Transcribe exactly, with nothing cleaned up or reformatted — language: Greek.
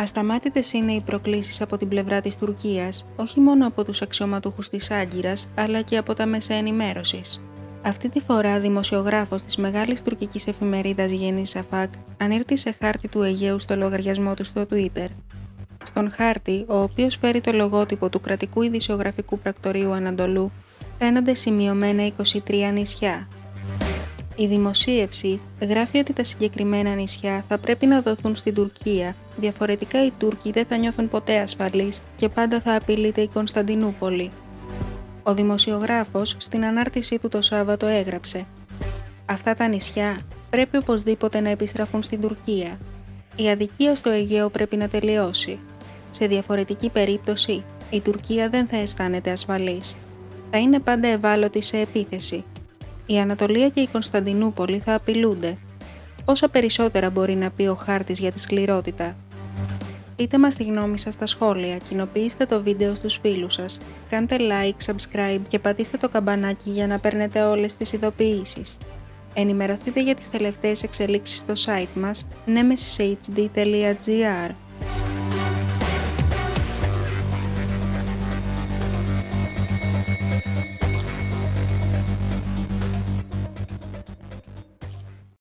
Ασταμάτητες είναι οι προκλήσεις από την πλευρά της Τουρκίας, όχι μόνο από τους αξιωματούχους της Άγκυρας, αλλά και από τα μέσα ενημέρωσης. Αυτή τη φορά, δημοσιογράφος της μεγάλης τουρκικής εφημερίδας Yeni Shafak ανήρτησε χάρτη του Αιγαίου στο λογαριασμό του στο Twitter. Στον χάρτη, ο οποίος φέρει το λογότυπο του κρατικού ειδησιογραφικού πρακτορείου Ανατολού, φαίνονται σημειωμένα είκοσι τρία νησιά. Η δημοσίευση γράφει ότι τα συγκεκριμένα νησιά θα πρέπει να δοθούν στην Τουρκία, διαφορετικά οι Τούρκοι δεν θα νιώθουν ποτέ ασφαλείς και πάντα θα απειλείται η Κωνσταντινούπολη. Ο δημοσιογράφος στην ανάρτησή του το Σάββατο έγραψε «Αυτά τα νησιά πρέπει οπωσδήποτε να επιστραφούν στην Τουρκία. Η αδικία στο Αιγαίο πρέπει να τελειώσει. Σε διαφορετική περίπτωση, η Τουρκία δεν θα αισθάνεται ασφαλής. Θα είναι πάντα ευάλωτη σε επίθεση. Η Ανατολία και η Κωνσταντινούπολη θα απειλούνται. Πόσα περισσότερα μπορεί να πει ο χάρτης για τη σκληρότητα?» Πείτε μας τη γνώμη σας στα σχόλια, κοινοποιήστε το βίντεο στους φίλους σας, κάντε like, subscribe και πατήστε το καμπανάκι για να παίρνετε όλες τις ειδοποιήσεις. Ενημερωθείτε για τις τελευταίες εξελίξεις στο site μας nemesis h d τελεία g r.